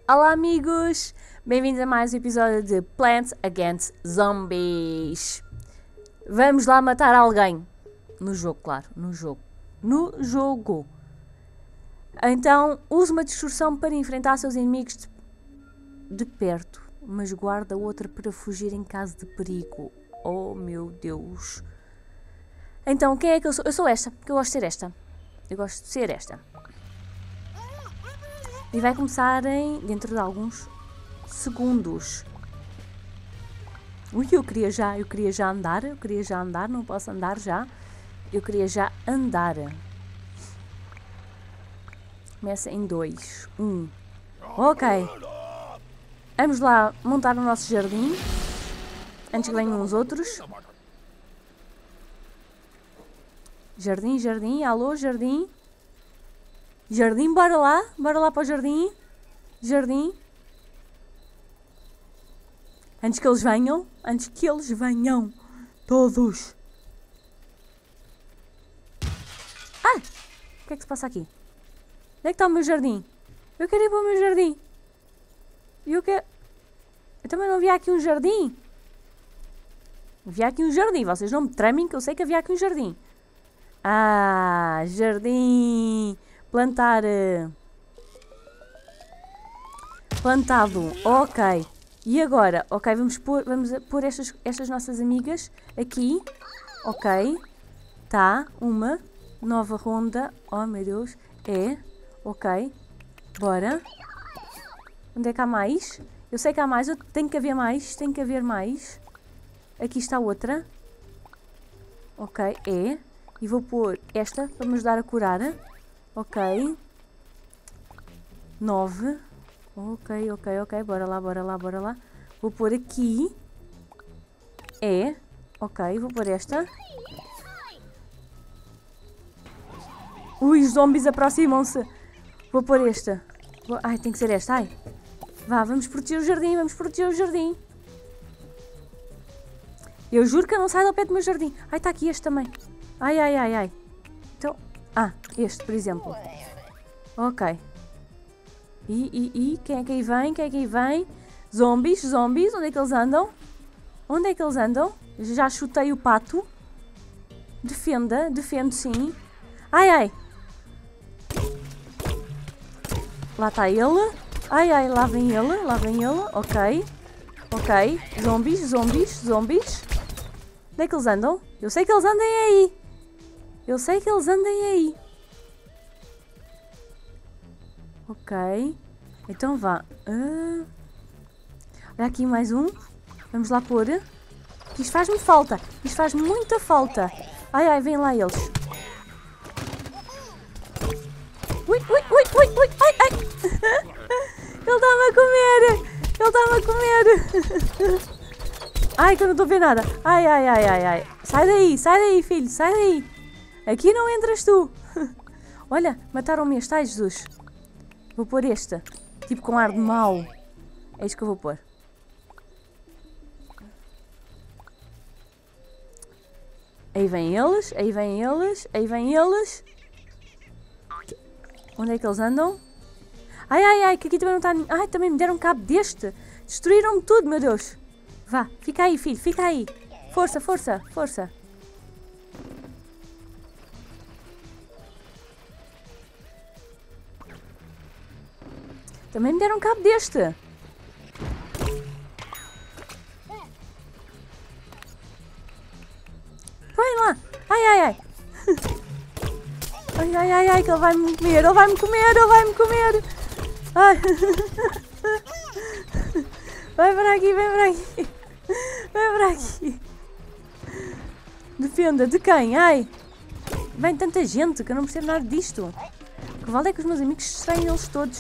Olá amigos, bem-vindos a mais um episódio de Plants Against Zombies. Vamos lá matar alguém. No jogo, claro, no jogo. Então, use uma distorção para enfrentar seus inimigos de perto, mas guarda outra para fugir em caso de perigo. Oh meu Deus. Então, quem é que eu sou? Eu sou esta, porque eu gosto de ser esta. Eu gosto de ser esta. E vai começar dentro de alguns segundos. Ui, eu queria já andar, não posso andar já. Eu queria já andar. Começa em 2, 1. Ok. Vamos lá montar o nosso jardim. Antes que venham os outros. Jardim, alô, jardim. Jardim, bora lá para o jardim. Jardim. Antes que eles venham. Todos. Ah! O que é que se passa aqui? Onde é que está o meu jardim? Eu quero ir para o meu jardim. Eu também não havia aqui um jardim. Havia aqui um jardim. Vocês não me tremem que eu sei que havia aqui um jardim. Ah, jardim. Plantar. Plantado. Ok. E agora? Ok, vamos pôr estas nossas amigas aqui. Ok. Tá. Uma nova ronda. Oh, meu Deus. Ok. Bora. Onde é que há mais? Eu sei que há mais. Tem que haver mais. Aqui está outra. Ok. E vou pôr esta para me ajudar a curar. Ok. 9. Ok. Bora lá. Vou pôr aqui. Ok, vou pôr esta. Ui, os zombies aproximam-se. Vou pôr esta. Ai, tem que ser esta, ai. Vá, vamos proteger o jardim. Eu juro que eu não saio do pé do meu jardim. Ai, está aqui este também. Ai. Então, este, por exemplo. Ok. E quem é que aí vem? Zombies, onde é que eles andam? Já chutei o pato. Defendo sim. Ai. Lá está ele. Ai, lá vem ele. Ok. Zombies. Onde é que eles andam? Eu sei que eles andem aí. Ok. Então vá. Olha aqui mais um. Vamos lá pôr. Isto faz-me falta. Isto faz muita falta. Ai, vem lá eles. Ui. Ai. Ele está-me a comer. Ai, que eu não estou a ver nada. Ai. Sai daí, filho. Sai daí. Aqui não entras tu. Olha, mataram-me este. Ai, Jesus. Vou pôr este. Tipo com ar de mau. É isto que eu vou pôr. Aí vêm eles. Onde é que eles andam? Ai, que aqui também não está... Ai, também me deram cabo deste. Destruíram-me tudo, meu Deus. Vá, fica aí, filho, fica aí. Força. Também me deram cabo deste. Põe lá. Ai. Ai, que ele vai-me comer. Ai. Vai para aqui. Defenda, de quem? Ai. Vem tanta gente que eu não percebo nada disto. Que vale é que os meus amigos distraem eles todos.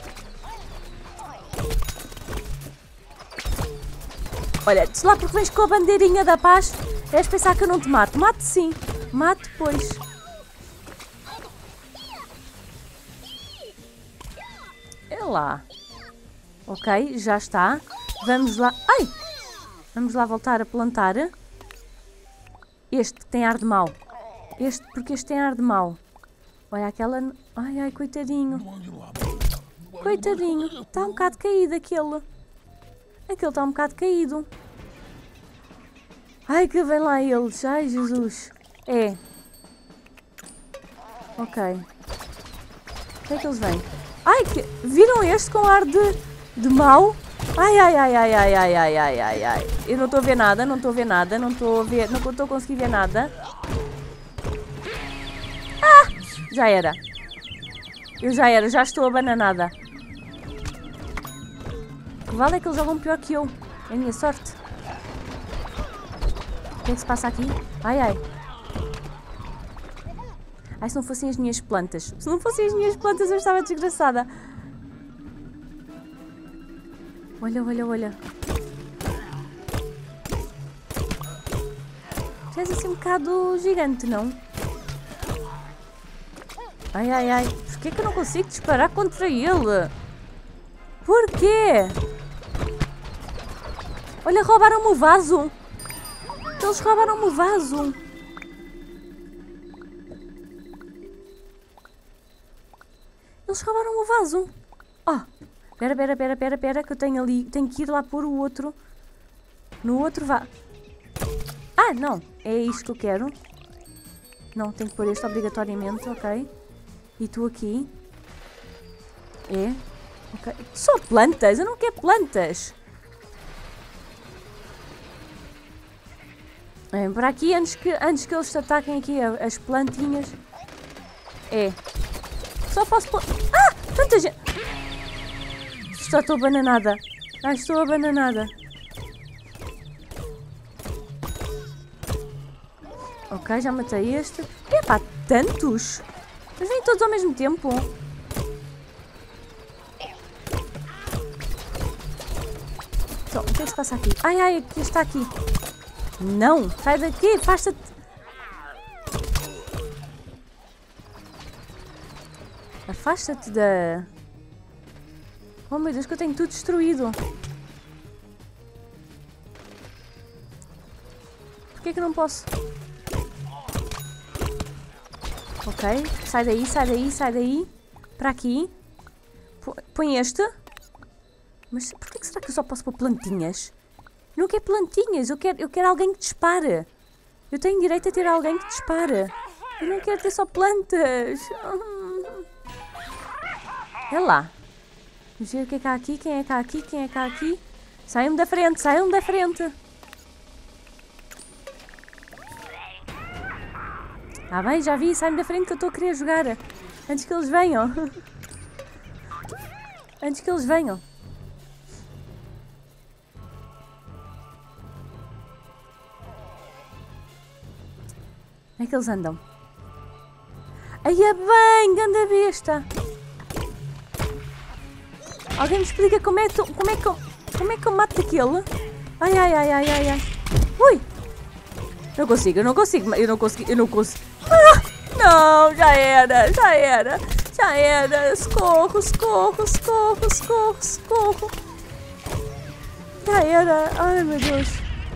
Olha, diz lá porque vens com a bandeirinha da paz. És pensar que eu não te mato. Mato sim. Mato depois. É lá. Ok, já está. Vamos lá. Ai! Vamos lá voltar a plantar. Este tem ar de mau. Porque este tem ar de mau. Olha aquela... Ai, coitadinho. Coitadinho. Está um bocado caído aquele. Aquele está um bocado caído. Ai, que vem lá eles. Ai, Jesus. É. Ok. O que é que eles vêm? Ai, que... viram este com ar de mau? Ai, ai, ai, ai, ai, ai, ai, ai, ai, ai. Eu não estou a ver nada, não estou a ver nada, não estou a ver, não estou a conseguir ver nada. Ah! Já era. Eu já era, já estou abananada. O que vale é que eles jogam pior que eu. É a minha sorte. O que é que se passa aqui? Ai, ai. Ai, se não fossem as minhas plantas. Se não fossem as minhas plantas, eu estava desgraçada. Olha, olha, olha. Tu és assim um bocado gigante, não? Ai, ai, ai. Porquê que eu não consigo disparar contra ele? Porquê? Olha, roubaram-me o vaso. Eles roubaram-me o vaso. Eles roubaram o vaso. Oh, pera, que eu tenho ali, tenho que ir lá pôr o outro. No outro vaso. Ah, não, é isto que eu quero. Não, tenho que pôr este obrigatoriamente, ok. E tu aqui. É. Ok. Só plantas, eu não quero plantas. É, por aqui, antes que eles ataquem aqui as plantinhas. É. Só posso pôr... Ah! Tanta gente... Já estou abananada. Ah, estou abananada. Ok, já matei este. Epá, tantos! Mas vêm todos ao mesmo tempo. Então, o que é que se passa aqui? Ai, ai, aqui está aqui. Não! Sai daqui, afasta-te. Afasta-te da... Oh meu Deus, que eu tenho tudo destruído. Porquê que eu não posso? Ok, sai daí, sai daí, sai daí. Para aqui. Põe este. Mas porquê que será que eu só posso pôr plantinhas? Eu não quero plantinhas, eu quero alguém que dispare. Eu tenho direito a ter alguém que dispare. Eu não quero ter só plantas. É lá. Vamos ver o que é cá aqui, quem é cá aqui, quem é cá aqui. Saiam da frente, saiam da frente. Ah bem, já vi, saiam da frente que eu estou a querer jogar. Antes que eles venham. Antes que eles venham. Onde é que eles andam? Ai, é bem, ganda besta. Alguém me explica como é que eu mato aquele? Ai, ai, ai, ai, ai, ai. Ui! Eu não consigo. Ah, não, já era. Socorro. Já era. Ai, meu Deus.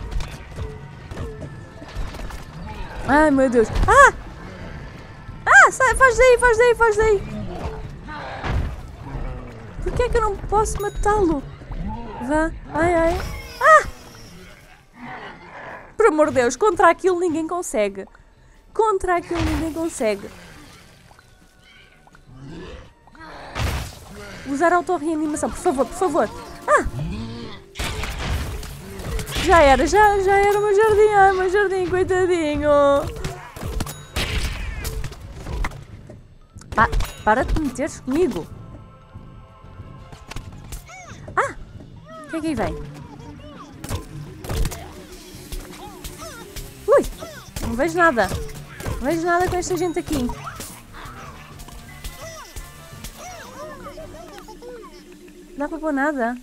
Ai, meu Deus. Ah! Ah, sai, faz daí. Porquê é que eu não posso matá-lo? Vá. Ai. Ah! Por amor de Deus, contra aquilo ninguém consegue. Usar auto-reanimação, por favor. Ah! Já era o meu jardim. Ai, meu jardim, coitadinho. Para de te meteres comigo. Ah! O que é que aí vem? Ui! Não vejo nada. Não vejo nada com esta gente aqui. Não dá para pôr nada.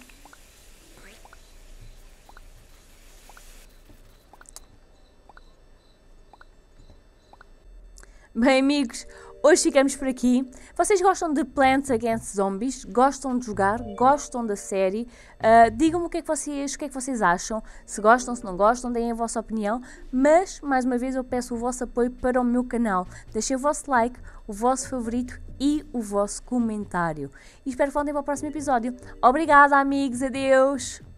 Bem, amigos, Hoje ficamos por aqui. Vocês gostam de Plants Against Zombies? Gostam de jogar? Gostam da série? Digam-me o que é que vocês acham. Se gostam, se não gostam, deem a vossa opinião. Mas, mais uma vez, eu peço o vosso apoio para o meu canal. Deixem o vosso like, o vosso favorito e o vosso comentário. E espero que voltem para o próximo episódio. Obrigada, amigos. Adeus!